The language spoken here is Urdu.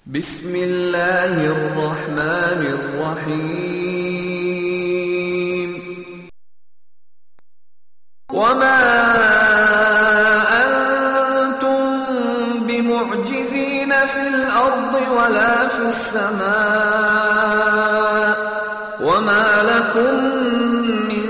بسم الله الرحمن الرحيم وما أنتم بمعجزين في الأرض ولا في السماء وما لكم من